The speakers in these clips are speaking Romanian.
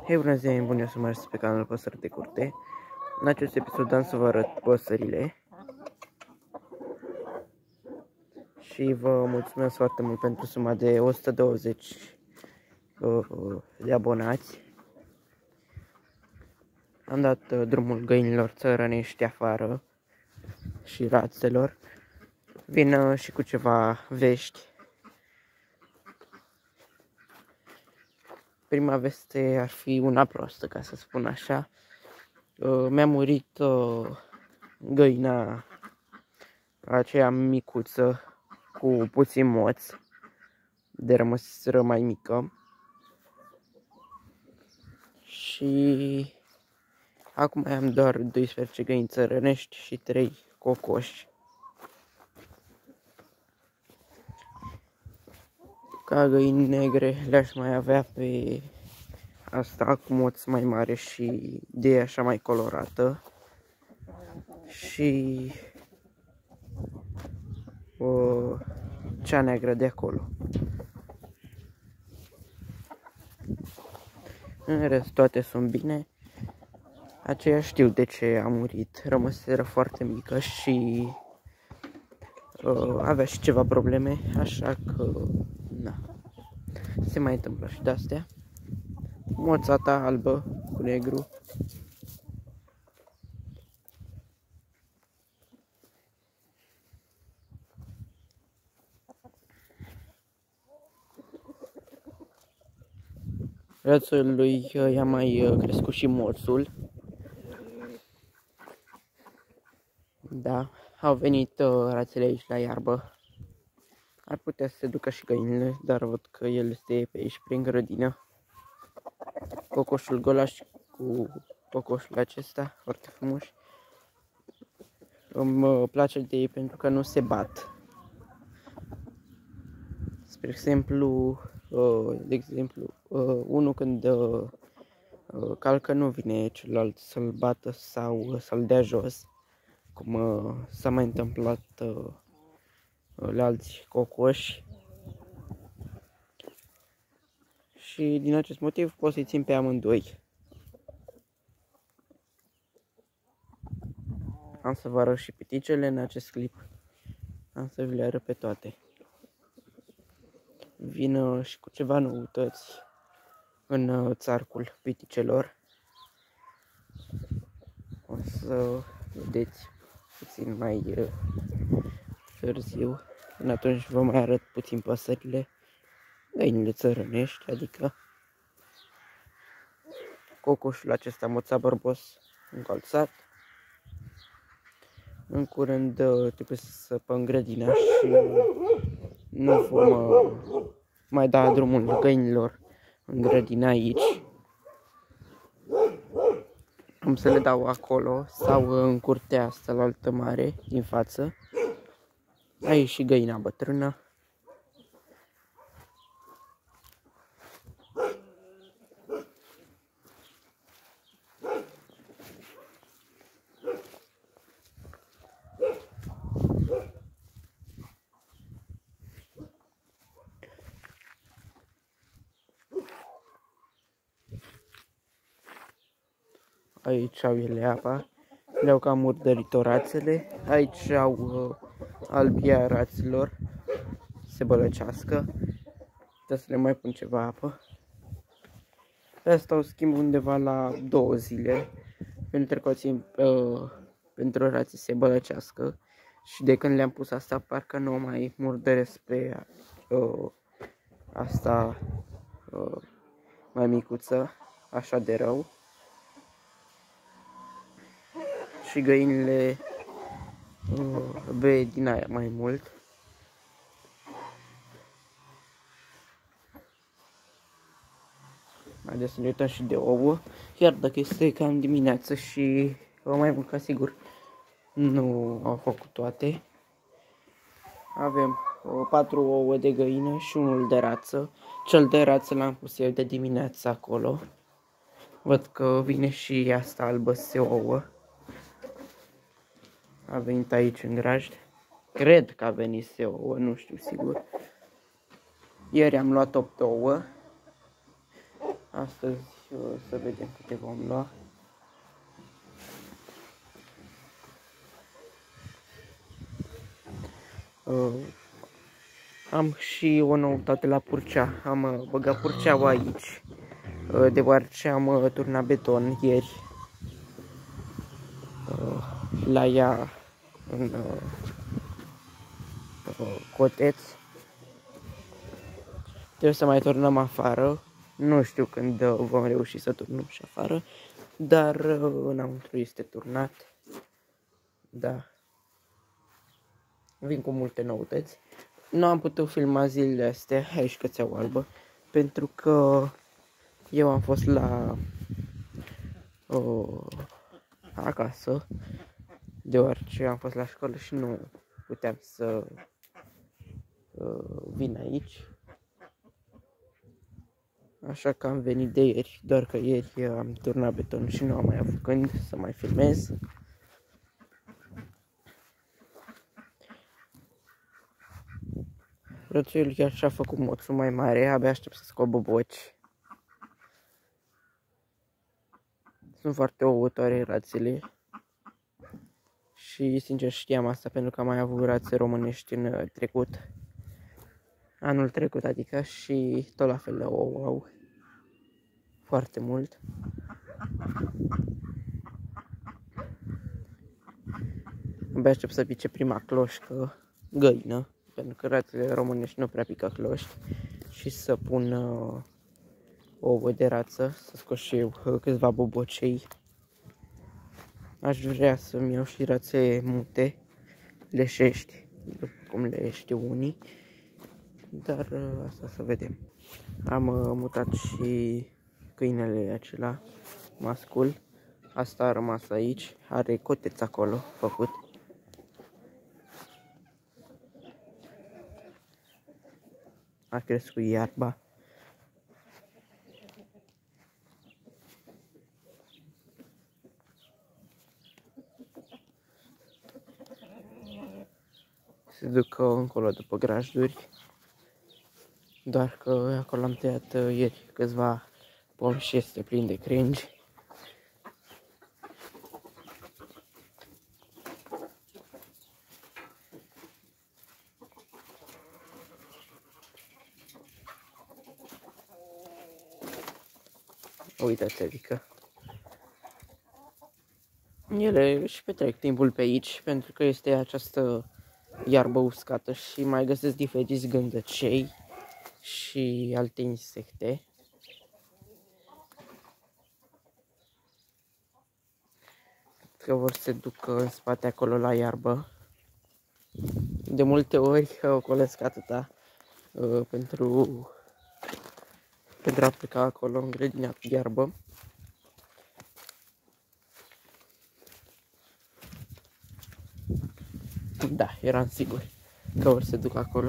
Hei, bună ziua, bun, eu sunt Marius pe canalul Păsări de Curte. În acest episod am să vă arăt păsările. Și vă mulțumesc foarte mult pentru suma de 120 de abonați. Am dat drumul găinilor țărănești afară și rațelor. Vin și cu ceva vești. Prima veste ar fi una proastă, ca să spun așa. Mi-a murit găina aceea micuță cu puțin moț, de rămăsiră mai mică. Și acum mai am doar 12 găini țărănești și 3 cocoși. Ca găini negre le-aș mai avea pe asta cu moț mai mare și de așa mai colorată. Și cea neagră de acolo. În rest toate sunt bine. Aceea știu de ce a murit. Rămăseră foarte mică și avea și ceva probleme, așa că na, se mai întâmplă și de-astea. Moța ta albă cu negru. Rățului i-a mai crescut și moțul. Da, au venit rațele aici la iarbă. Ar putea să se ducă și găinile, dar văd că el este pe aici prin grădină. Cocoșul golaș cu cocoșul acesta, foarte frumoși. Îmi place de ei pentru că nu se bat. Spre exemplu, unul când calcă nu vine celălalt să-l bată sau să-l dea jos, cum s-a mai întâmplat la alți cocoși. Și din acest motiv pot să-i țin pe amândoi. Am să vă arăt și piticele în acest clip. Am să vi le arăt pe toate. Vin și cu ceva noutăți în țarcul piticelor. O să vedeți puțin mai târziu. Până atunci vă mai arăt puțin păsările, găinile țărănești, adică cocoșul acesta moța bărbos încolțat. În curând trebuie să săpăm grădina și nu vom mai da drumul găinilor în grădina aici. Am să le dau acolo sau în curtea asta la altă mare din față. Aici și găina bătrână. Aici au ele apa, le-au cam murdărit-o rațele. Aici au albia raților, se bălăcească. Trebuie să le mai pun ceva apă. Pe asta o schimb undeva la 2 zile, pentru că pentru rații se bălăcească. Și de când le-am pus asta, parcă nu mai murdăresc pe asta mai micuță, așa de rău. Și găinile bea din aia mai mult. Haideți să ne uităm și de ouă, chiar dacă este cam dimineață și mai mult ca sigur nu au făcut toate. Avem 4 ouă de găină și unul de rață. Cel de rață l-am pus eu de dimineață acolo. Văd că vine și asta albă se ouă. A venit aici în grajd. Cred că a venit se ouă, nu știu sigur. Ieri am luat 8 ouă. Astăzi să vedem câte vom lua. Am și o noutate la purcea. Am băgat purceaua aici, deoarece am turnat beton ieri la ea în coteț. Trebuie să mai turnăm afară. Nu știu când vom reuși să turnăm și afară, dar înăuntru este turnat. Da. Vin cu multe noutăți. Nu am putut filma zilele astea aici Cățeaua Albă, pentru că eu am fost la acasă, deoarece am fost la școală și nu puteam să vin aici. Așa că am venit de ieri, doar că ieri am turnat beton și nu am mai avut când să mai filmez. Rățoiul chiar și-a făcut moțul mai mare, abia aștept să scot boboci. Sunt foarte ouătoare rațele și sincer știam asta pentru că am mai avut rațe românești în trecut. Anul trecut adică, și tot la fel de ouă au foarte mult. Abia aștept să pice prima cloșcă, găină, pentru că rațele românești nu prea pică cloști, și să pun ouă de rață, să scot și eu câțiva bobocei. Aș vrea să-mi iau și rațe mute, leșești, după cum le știu unii, dar asta să vedem. Am mutat și câinele acela, mascul. Asta a rămas aici, are coteț acolo făcut. A crescut iarba. Se duc încolo după grajduri. Doar că acolo am tăiat ieri câțiva pomi și este plin de cringi. Uitați, adică ele își petrec timpul pe aici pentru că este această iarbă uscată și mai găsesc diferiți gândăcei și alte insecte. Că vor să se ducă în spate acolo la iarbă. De multe ori ocolesc atâta pentru a pleca acolo în grădina cu iarbă. Da, eram sigur că vor să se ducă acolo.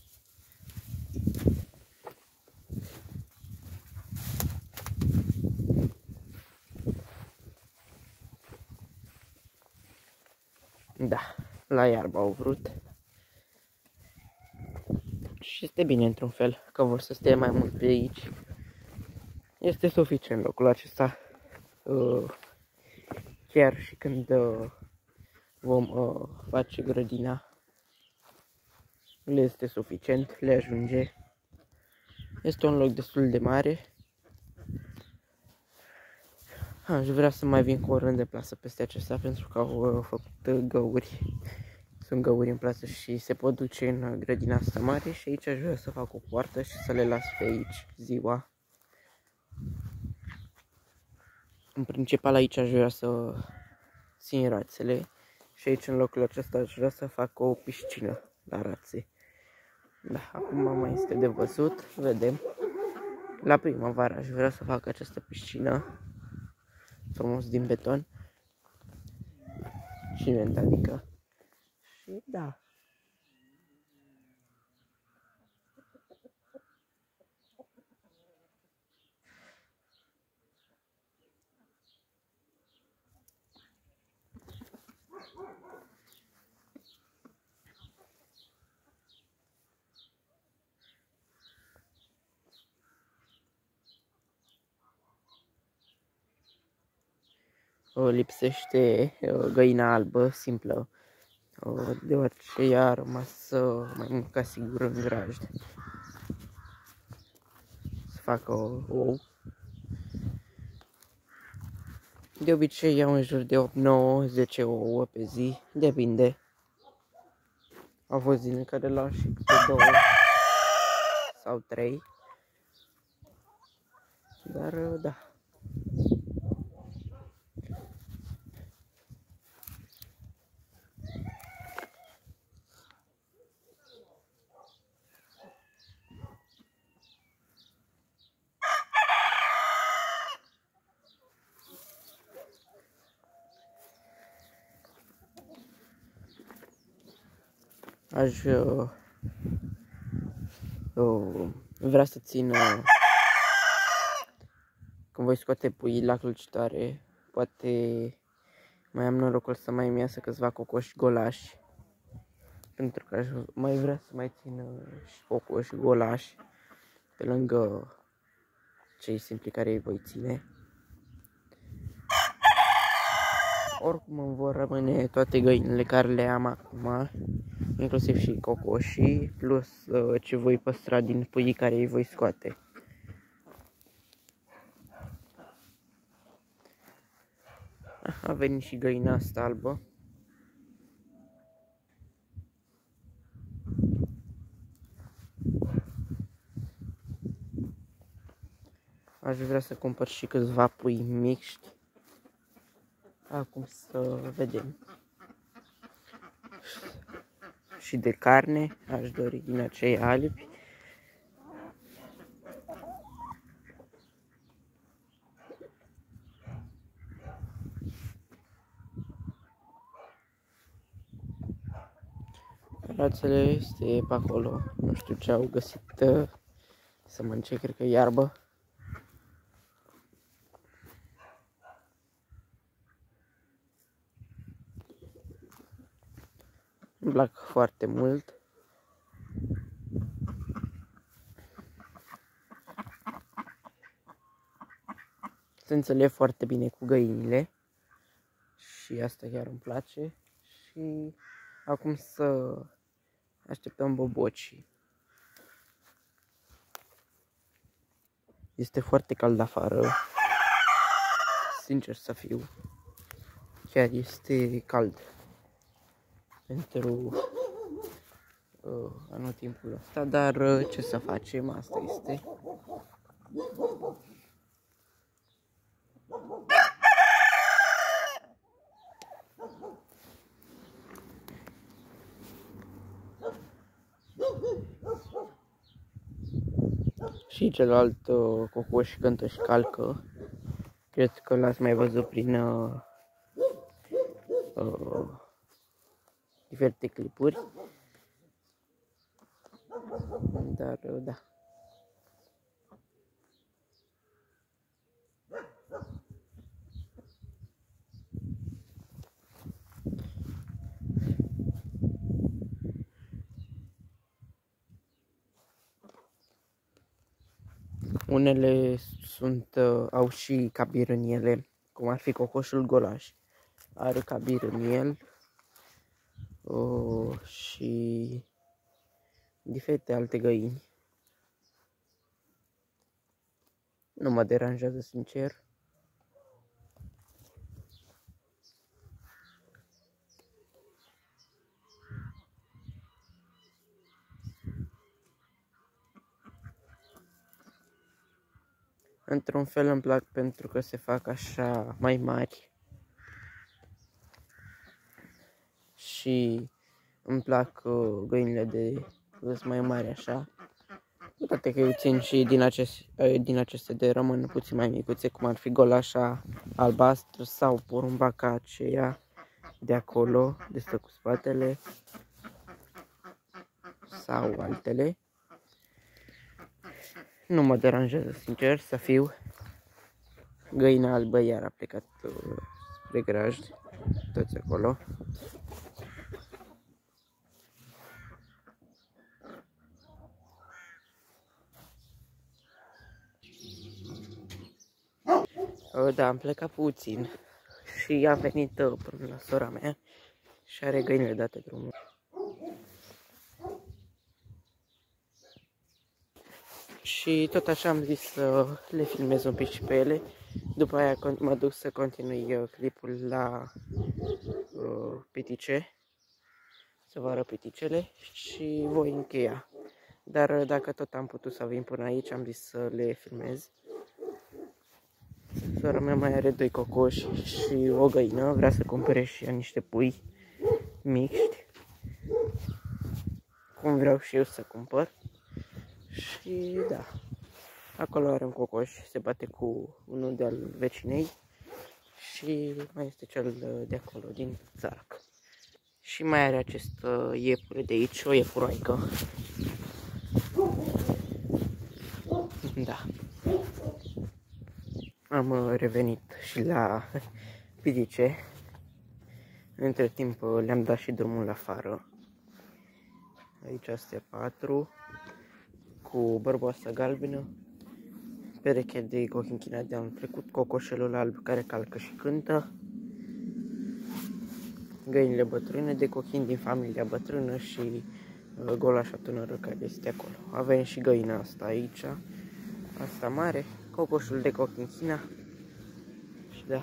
Da, la iarbă au vrut. Și este bine într-un fel că vor să stea mai mult pe aici. Este suficient locul acesta. Chiar și când vom face grădina, le este suficient, le ajunge. Este un loc destul de mare. Aș vrea să mai vin cu o rând de plasă peste acesta pentru că au făcut găuri. Sunt găuri în plasă și se pot duce în grădina asta mare și aici aș vrea să fac o poartă și să le las pe aici ziua. În principal aici aș vrea să țin rațele și aici în locul acesta aș vrea să fac o piscină la rațe. Da, acum mai este de văzut, vedem. La primăvară aș vrea să fac această piscină frumos din beton, ciment adică. Și da. lipsește găina albă, simplă, deoarece ea a rămas mai mult ca sigur în grajd să facă ou. De obicei iau în jur de 8, 9, 10 ouă pe zi, depinde. Au fost zile în care l-au și câte 2 sau 3, dar da. Aș vrea să țin, când voi scoate puii la clăcitoare, poate mai am norocul să mai iasă câțiva cocoși golași, pentru că aș mai vrea să mai țin și cocoși golași pe lângă cei simpli care îi voi ține. Oricum îmi vor rămâne toate găinile care le am acum, inclusiv și cocoșii, plus ce voi păstra din puii care îi voi scoate. A venit și găina asta albă. Aș vrea să cumpăr și câțiva pui mixti. Acum să vedem. Și de carne, aș dori din acei albi. Rațele este pe acolo, nu știu ce au găsit să mănânce, cred că iarbă. Îmi plac foarte mult. Se înțeleg foarte bine cu găinile și asta chiar îmi place. Și acum să așteptăm bobocii. Este foarte cald afară, sincer să fiu, chiar este cald pentru anotimpul ăsta, dar ce să facem, asta este. Și celălalt cocoș cântă și calcă. Cred că l-ați mai văzut prin diferite clipuri. Dar da. Unele au și cabir în ele, cum ar fi cocoșul golaș. Are cabir în el și diferite alte găini. Nu mă deranjează, sincer. Într-un fel îmi plac pentru că se fac așa mai mari. Și îmi plac găinile de vârf mai mari așa. Cu toate că eu țin și din aceste de rămân puțin mai micuțe, cum ar fi golașa albastră sau porumbaca aceea de acolo, de stă cu spatele, sau altele. Nu mă deranjează, sincer să fiu. Găina albă iar a plecat spre grajd, toți acolo. Da, am plecat puțin și a venit până la sora mea și are găinile date drumul. Și tot așa am zis să le filmez un pic și pe ele. După aia mă duc să continui clipul la pitice, să vă arăt piticele și voi încheia. Dar dacă tot am putut să vin până aici, am zis să le filmez. Sora mea mai are 2 cocoși și o găină, vrea să cumpere și ea niște pui mixti, cum vreau și eu să cumpăr. Și da, acolo are un cocoș, se bate cu unul de-al vecinei și mai este cel de acolo, din țarc. Și mai are acest iepure de aici, o iepuroaică. Da. Am revenit și la pitice. Între timp le-am dat și drumul afară. Aici astea 4 cu bărboasa galbenă, pereche de cochinchina de anul trecut, cocoșelul alb care calcă și cântă, găinile bătrâne de cochin din familia bătrână și golașa tânără care este acolo. Avem și găina asta aici, asta mare, cocoșul de cochinchina și da,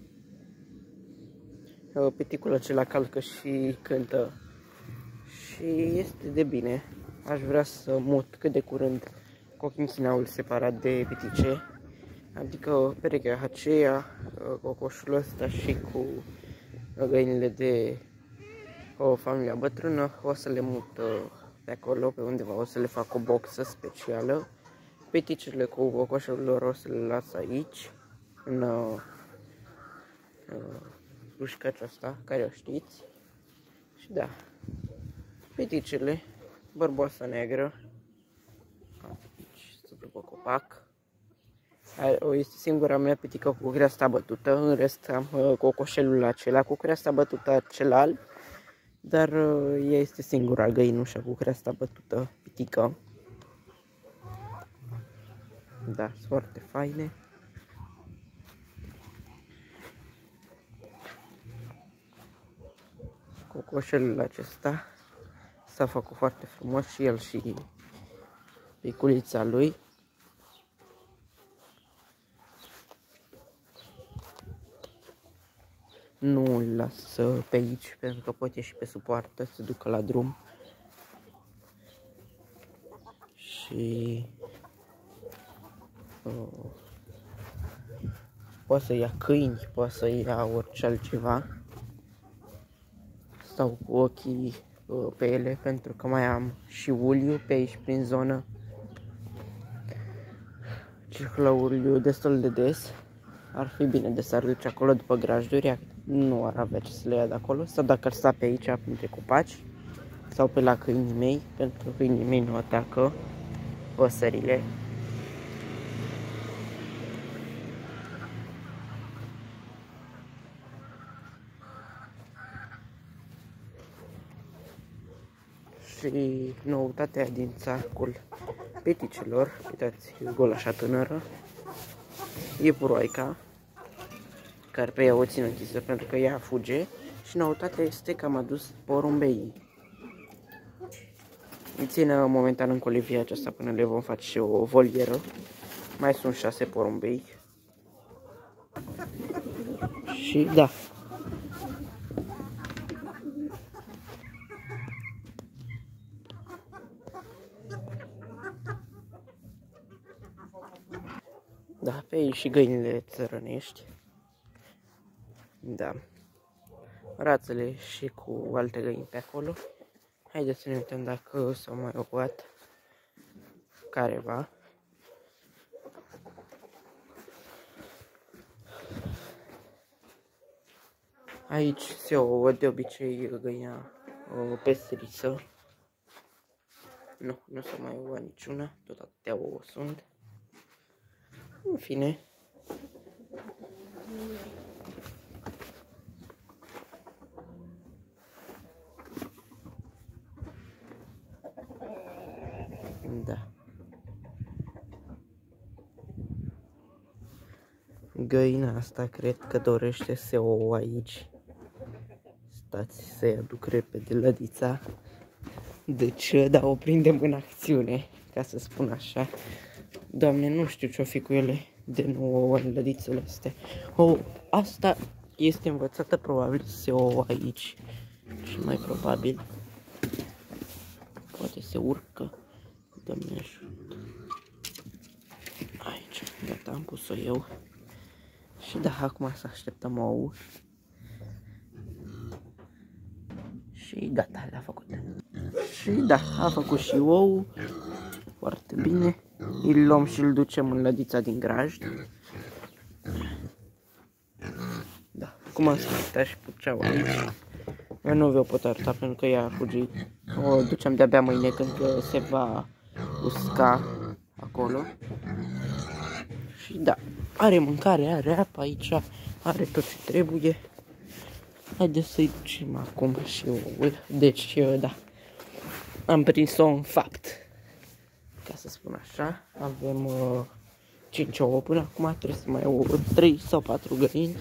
piticul acela calcă și cântă și este de bine. Aș vrea să mut cât de curând cochinchinaul separat de pitice, adică perechea aceea, cocoșul ăsta și cu găinile de o familie bătrână, o să le mut pe acolo, pe undeva, o să le fac o boxă specială. Piticele cu cocoșul lor o să le las aici, în rușca aceasta, care o știți. Și da, piticele, bărboasa neagră, aici, după copac. Este singura mea pitică cu creasta bătută, în rest am cocoșelul acela cu creasta bătută celălalt, dar ea este singura găinușă cu creasta bătută, pitică. Da, sunt foarte faine. Cocoșelul acesta s-a făcut foarte frumos și el și piculița lui. Nu îl las pe aici pentru că pot ieși pe supoartă, se ducă la drum. Și poate să ia câini, poate să ia orice altceva. Stau cu ochii pe ele pentru că mai am și uliu pe aici prin zonă. Circulă uliu destul de des. Ar fi bine de s-ar duce acolo după grajduri, nu ar avea ce să le ia de acolo. Sau dacă ar sta pe aici, printre copaci, sau pe la câinii mei, pentru că câinii mei nu atacă păsările. Și noutatea din țarcul piticelor, uitați, golașa tânără, iepuroaica, care pe ea o țin închisă pentru că ea fuge. Și noutatea este că am adus porumbeii. Îi țin momentan în colivia aceasta până le vom face o volieră. Mai sunt 6 porumbei. Și da. Da, pe aici și găinile țărănești. Da. Rațele și cu alte găini pe acolo. Haideți să ne uităm dacă s-au mai ocupat careva. Aici se ouă de obicei găina pestriță. Nu s-a mai ouă niciuna, tot atâtea ouă sunt. În fine. Da. Găina asta cred că dorește să o ouă aici. Stați să-i aduc repede lădița. Deci, da, o prindem în acțiune, ca să spun așa. Doamne, nu știu ce-o fi cu ele de nu ouă în lădițele astea. Asta este învățată probabil să se ouă aici. Și mai probabil. Poate se urcă. Doamne ajută. Aici, gata, am pus-o eu. Și da, acum să așteptăm ou. Și gata, l-a făcut. Și da, a făcut și ou. Foarte bine. Îl luăm și îl ducem în lădița din grajd. Da, cum am spus, și puceau aici. Eu nu vi-o pot arăta pentru că ea a fugit. O ducem de-abia mâine când se va usca acolo. Și da, are mâncare, are apă aici, are tot ce trebuie. Haideți să-i ducem acum și oul. Deci, da, am prins-o în fapt. Ca să spun așa, avem 5 ouă până acum, trebuie să mai ouă 3 sau 4 găini.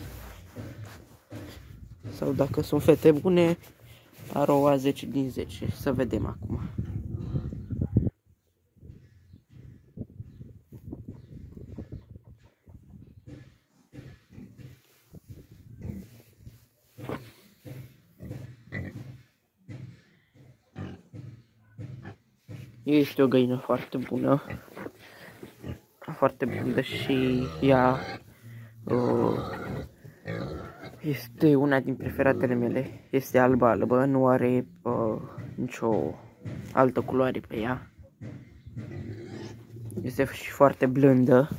Sau dacă sunt fete bune, ar oua 10 din 10. Să vedem acum. Este o găină foarte bună. Foarte bună și ea este una din preferatele mele. Este albă-albă, nu are nicio altă culoare pe ea. Este și foarte blândă.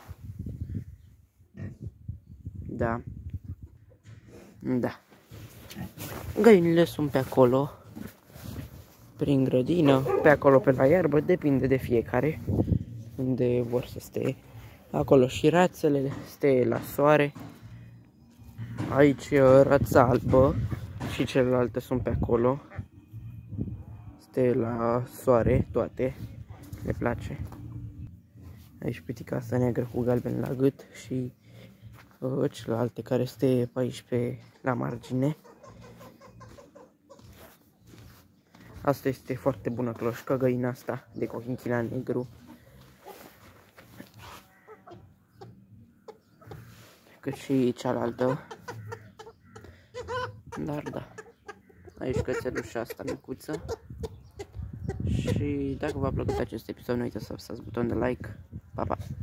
Da. Da. Găinile sunt pe acolo. Prin grădină, pe acolo pe la iarbă, depinde de fiecare unde vor să stea. Acolo și rațele, stea la soare. Aici rața albă și celelalte sunt pe acolo. Stea la soare, toate. Le place. Aici pitica asta neagră cu galben la gât și celelalte care stea pe aici la margine. Asta este foarte bună cloșcă, găina asta de cochinchina negru. Cât și cealaltă. Dar da. Aici cățelușa asta micuță. Și dacă v-a plăcut acest episod, nu uitați să apăsați butonul de like. Pa, pa!